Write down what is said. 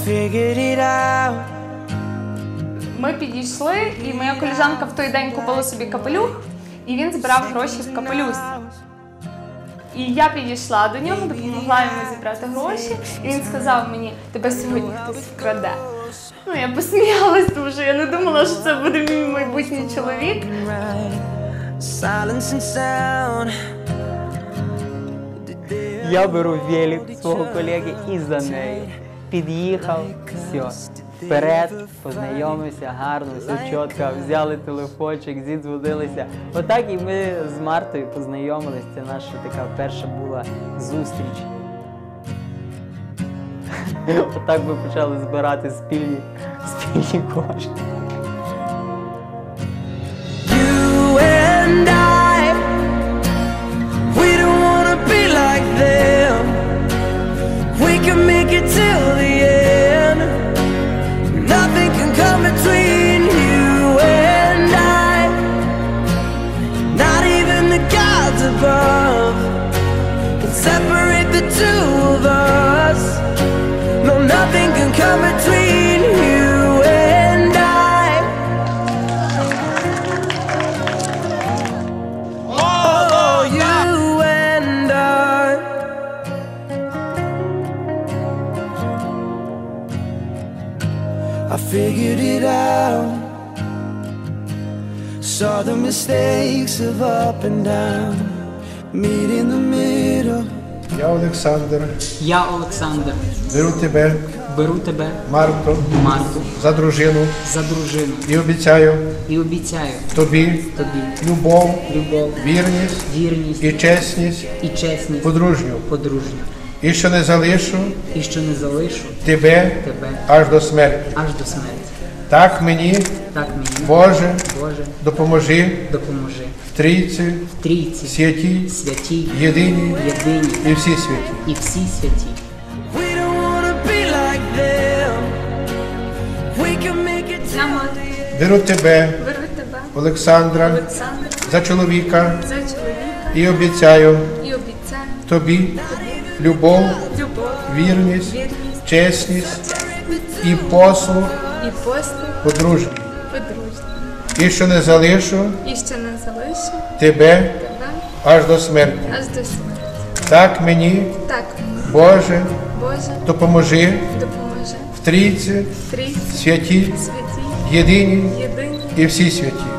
figured it out. Ми підійшли, і моя колежанка в той день купила собі капелюх, і він збирав гроші в капелюсі. І я підійшла до нього, допомогла йому зібрати гроші, і він сказав мені: тебе сьогодні хтось вкраде. Ну, я посміялась дуже, я не думала, що це буде мій майбутній чоловік. Silence and sound. Я беру велик свого колеги і за нею. Під'їхав, все, вперед, познайомився, гарно, все чітко, взяли телефончик, зідзвонилися. Отак і ми з Мартою познайомилися, це наша така перша була зустріч. Отак ми почали збирати спільні кошти. You and I, we don't wanna be like them. We can make it till the end. Nothing can come between you and I. Not even the gods above can separate the two of us. No, nothing can come between you and I. Oh, you and I. I figured it out. Saw the mistakes of up and down. Meet in the middle. Я Олександр, Я Олександр, беру тебе, Марту, за дружину за дружину і обіцяю тобі любов, вірність і чесність подружню. І що не залишу тебе аж до смерті. Так мені, Боже, допоможи в Трійці, святій, єдиній і всі святі. We don't wanna be like them. We can make it till the end. Беру тебе, Олександра, за чоловіка і обіцяю тобі любов, вірність, чесність і послуг подружній. І що не залишу тебе аж до смерті. Так мені, Боже, допоможи в Трійці, святій, єдиній і всі святі.